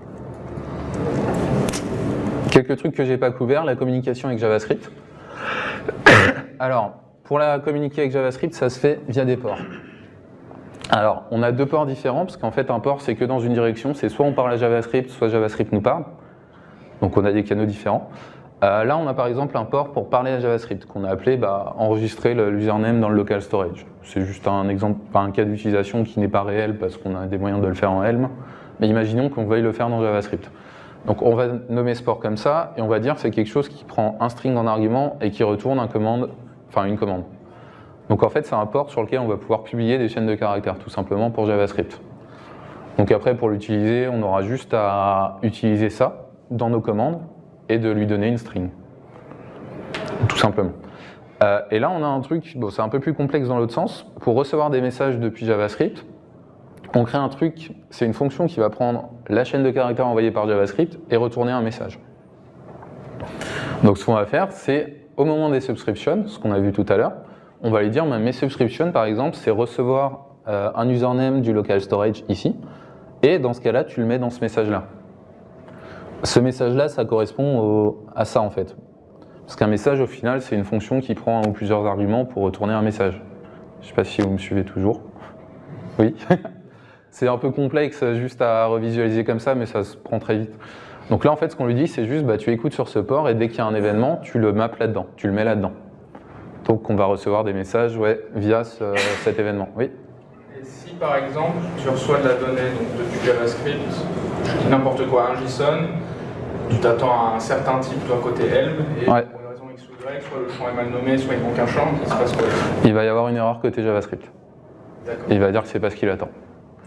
Quelques trucs que j'ai pas couverts, la communication avec JavaScript. Alors, pour la communiquer avec JavaScript, ça se fait via des ports. Alors, on a deux ports différents, parce qu'en fait, un port, c'est que dans une direction, c'est soit on parle à JavaScript, soit JavaScript nous parle. Donc, on a des canaux différents. Là, on a par exemple un port pour parler à JavaScript, qu'on a appelé enregistrer l'username dans le local storage. C'est juste un exemple, un cas d'utilisation qui n'est pas réel, parce qu'on a des moyens de le faire en Helm. Mais imaginons qu'on veuille le faire dans JavaScript. Donc on va nommer ce port comme ça, et on va dire que c'est quelque chose qui prend un string en argument et qui retourne une commande. Donc en fait, c'est un port sur lequel on va pouvoir publier des chaînes de caractères, tout simplement pour JavaScript. Donc après, pour l'utiliser, on aura juste à utiliser ça dans nos commandes et de lui donner une string, tout simplement. Et là, on a un truc, bon, c'est un peu plus complexe dans l'autre sens. Pour recevoir des messages depuis JavaScript, on crée un truc, c'est une fonction qui va prendre la chaîne de caractères envoyée par JavaScript et retourner un message. Donc ce qu'on va faire, c'est au moment des subscriptions, ce qu'on a vu tout à l'heure, on va lui dire mes subscriptions par exemple, c'est recevoir un username du local storage ici, et dans ce cas-là, tu le mets dans ce message-là. Ce message-là, ça correspond à ça en fait. Parce qu'un message, au final, c'est une fonction qui prend un ou plusieurs arguments pour retourner un message. Je ne sais pas si vous me suivez toujours. Oui. C'est un peu complexe juste à revisualiser comme ça, mais ça se prend très vite. Donc là, en fait, ce qu'on lui dit, c'est juste, tu écoutes sur ce port et dès qu'il y a un événement, tu le maps là-dedans, tu le mets là-dedans. Donc on va recevoir des messages via cet événement. Oui. Et si par exemple, tu reçois de la donnée donc, depuis JavaScript, je dis n'importe quoi, un JSON, tu t'attends à un certain type, toi, côté Helm, et pour une raison X ou Y, soit le champ est mal nommé, soit il manque un champ, il se passe quoi? Il va y avoir une erreur côté JavaScript. Il va dire que c'est pas ce qu'il attend.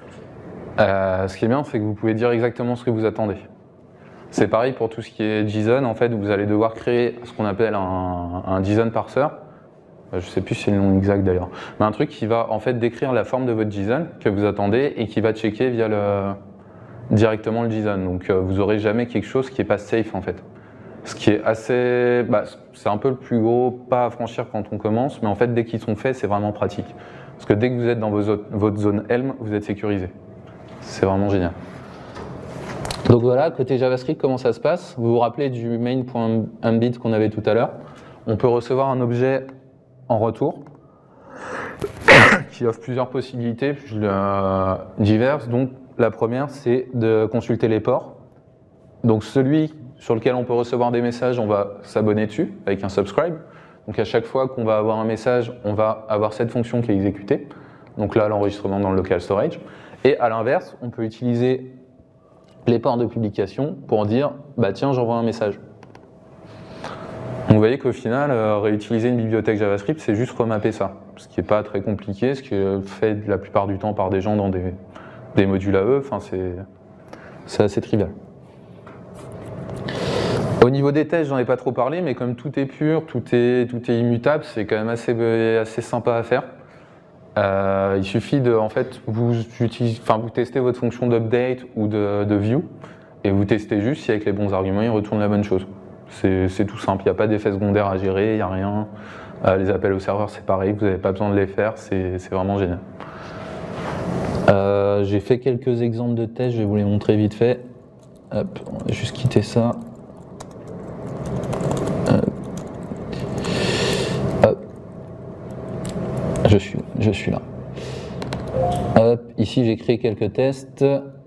Ce qui est bien, c'est que vous pouvez dire exactement ce que vous attendez. C'est pareil pour tout ce qui est JSON, en fait, vous allez devoir créer ce qu'on appelle un JSON parser. Je ne sais plus si c'est le nom exact d'ailleurs. Mais un truc qui va en fait décrire la forme de votre JSON que vous attendez et qui va checker via directement le JSON. Donc vous n'aurez jamais quelque chose qui n'est pas safe en fait. Ce qui est assez... c'est un peu le plus gros pas à franchir quand on commence, mais en fait dès qu'ils sont faits, c'est vraiment pratique. Parce que dès que vous êtes dans votre zone Helm, vous êtes sécurisé. C'est vraiment génial. Donc voilà, côté JavaScript, comment ça se passe? Vous vous rappelez du main.mbit qu'on avait tout à l'heure? On peut recevoir un objet en retour qui offre plusieurs possibilités diverses. Donc la première, c'est de consulter les ports. Donc celui sur lequel on peut recevoir des messages, on va s'abonner dessus avec un subscribe. Donc à chaque fois qu'on va avoir un message, on va avoir cette fonction qui est exécutée. Donc là, l'enregistrement dans le local storage. Et à l'inverse, on peut utiliser les ports de publication pour dire tiens, j'envoie un message. Donc vous voyez qu'au final, réutiliser une bibliothèque JavaScript, c'est juste remapper ça. Ce qui n'est pas très compliqué, ce qui est fait la plupart du temps par des gens dans des modules à eux. Enfin, c'est assez trivial. Au niveau des tests, j'en ai pas trop parlé, mais comme tout est pur, tout est immutable, c'est quand même assez sympa à faire. Il suffit de, en fait, vous testez votre fonction d'update ou de view, et vous testez juste si avec les bons arguments, il retourne la bonne chose. C'est tout simple, il n'y a pas d'effet secondaire à gérer, il n'y a rien. Les appels au serveur, c'est pareil, vous n'avez pas besoin de les faire, c'est vraiment génial. J'ai fait quelques exemples de tests, je vais vous les montrer vite fait. Hop, on va juste quitter ça. Hop. Je suis là. Hop, ici j'ai créé quelques tests.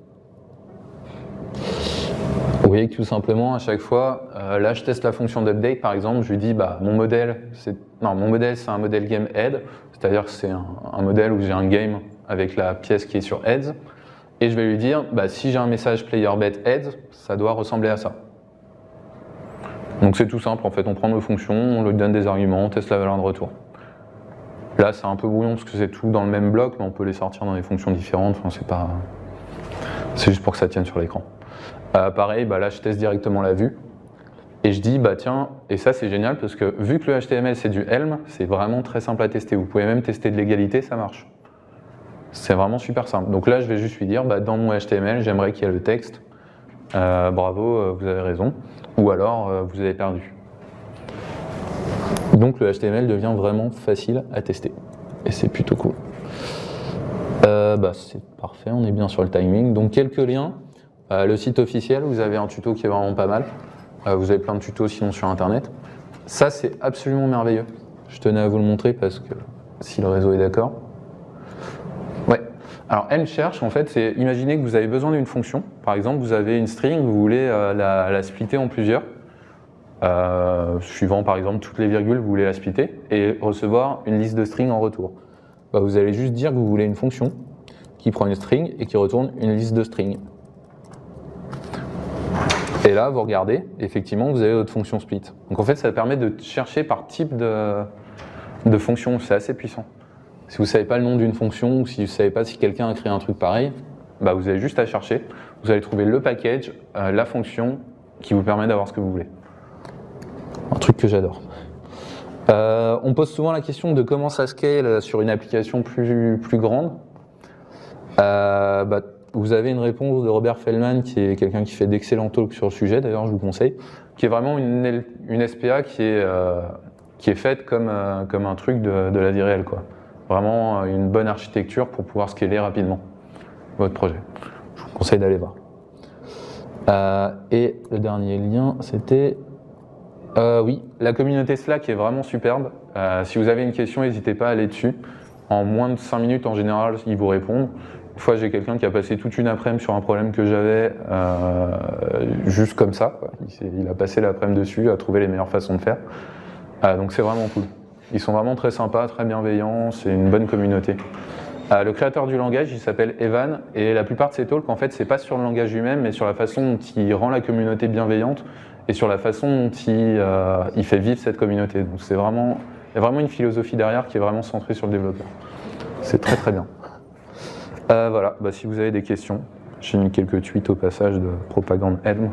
Vous voyez que tout simplement, à chaque fois, là je teste la fonction d'update par exemple, je lui dis mon modèle c'est un modèle game head, C'est-à-dire que c'est un modèle où j'ai un game avec la pièce qui est sur heads, et je vais lui dire, bah, si j'ai un message player bet heads, ça doit ressembler à ça. Donc c'est tout simple, en fait, on prend nos fonctions, on lui donne des arguments, on teste la valeur de retour. Là, c'est un peu brouillon parce que c'est tout dans le même bloc, mais on peut les sortir dans des fonctions différentes, enfin, c'est juste pour que ça tienne sur l'écran. Pareil, bah, là, je teste directement la vue. Et je dis, bah tiens, et ça c'est génial parce que vu que le HTML c'est du Helm, c'est vraiment très simple à tester. Vous pouvez même tester de l'égalité, ça marche. C'est vraiment super simple. Donc là, je vais juste lui dire, bah, dans mon HTML, j'aimerais qu'il y ait le texte. Bravo, vous avez raison. Ou alors, vous avez perdu. Donc le HTML devient vraiment facile à tester. Et c'est plutôt cool. Bah, c'est parfait, on est bien sur le timing. Donc quelques liens. Le site officiel, vous avez un tuto qui est vraiment pas mal. Vous avez plein de tutos sinon sur internet. Ça c'est absolument merveilleux. Je tenais à vous le montrer parce que si le réseau est d'accord. Ouais. Alors Helm cherche en fait, c'est imaginez que vous avez besoin d'une fonction. Par exemple, vous avez une string, vous voulez la splitter en plusieurs. Suivant par exemple toutes les virgules, vous voulez la splitter et recevoir une liste de strings en retour. Bah, vous allez juste dire que vous voulez une fonction qui prend une string et qui retourne une liste de strings. Et là, vous regardez, effectivement, vous avez votre fonction split. Donc en fait, ça permet de chercher par type de fonction. C'est assez puissant. Si vous ne savez pas le nom d'une fonction ou si vous ne savez pas si quelqu'un a créé un truc pareil, bah, vous avez juste à chercher. Vous allez trouver le package, la fonction qui vous permet d'avoir ce que vous voulez. Un truc que j'adore. On pose souvent la question de comment ça scale sur une application plus grande. Bah, vous avez une réponse de Robert Feldman, qui est quelqu'un qui fait d'excellents talks sur le sujet, d'ailleurs je vous conseille, qui est vraiment une SPA qui est faite comme un truc de la vie réelle, quoi. Vraiment une bonne architecture pour pouvoir scaler rapidement votre projet. Je vous conseille d'aller voir. Et le dernier lien, c'était... oui, la communauté Slack est vraiment superbe. Si vous avez une question, n'hésitez pas à aller dessus. En moins de 5 minutes, en général, ils vous répondent. Une fois, j'ai quelqu'un qui a passé toute une après-midi sur un problème que j'avais, juste comme ça, quoi. Il a passé l'après-midi dessus, à trouver les meilleures façons de faire. Donc c'est vraiment cool. Ils sont vraiment très sympas, très bienveillants, c'est une bonne communauté. Le créateur du langage, il s'appelle Evan, et la plupart de ses talks, en fait, c'est pas sur le langage lui-même, mais sur la façon dont il rend la communauté bienveillante et sur la façon dont il fait vivre cette communauté. Donc c'est vraiment, il y a vraiment une philosophie derrière qui est vraiment centrée sur le développeur. C'est très très bien. Voilà, bah, si vous avez des questions, j'ai mis quelques tweets au passage de propagande Helm.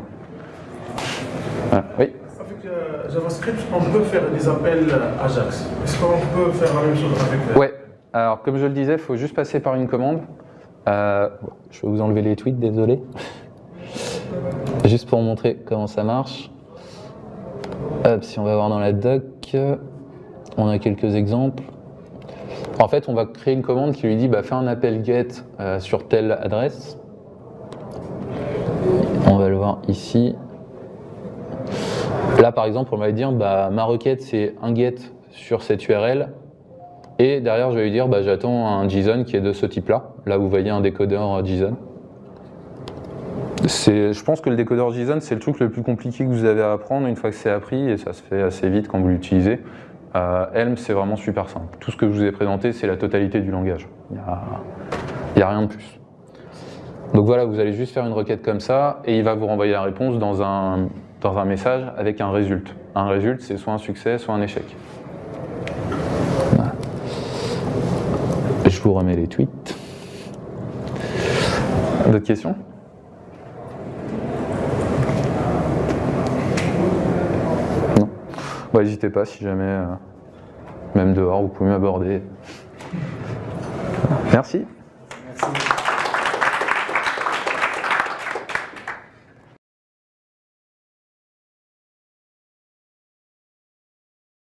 Oui. Avec JavaScript, on peut faire des appels Ajax. Est-ce qu'on peut faire la même chose avec... Ouais, alors comme je le disais, il faut juste passer par une commande. Je vais vous enlever les tweets, désolé. Juste pour montrer comment ça marche. Hop, si on va voir dans la doc, on a quelques exemples. En fait, on va créer une commande qui lui dit bah, fais un appel get sur telle adresse. On va le voir ici. Là, par exemple, on va lui dire bah, ma requête c'est un get sur cette URL. Et derrière, je vais lui dire bah, j'attends un JSON qui est de ce type-là. Là, vous voyez un décodeur JSON. Je pense que le décodeur JSON, c'est le truc le plus compliqué que vous avez à apprendre une fois que c'est appris, et ça se fait assez vite quand vous l'utilisez. Helm, c'est vraiment super simple. Tout ce que je vous ai présenté, c'est la totalité du langage. Il n'y a rien de plus. Donc voilà, vous allez juste faire une requête comme ça, et il va vous renvoyer la réponse dans un message avec un résultat. Un résultat, c'est soit un succès, soit un échec. Voilà. Je vous remets les tweets. D'autres questions ? Bon, n'hésitez pas, si jamais, même dehors, vous pouvez m'aborder. Merci. Merci.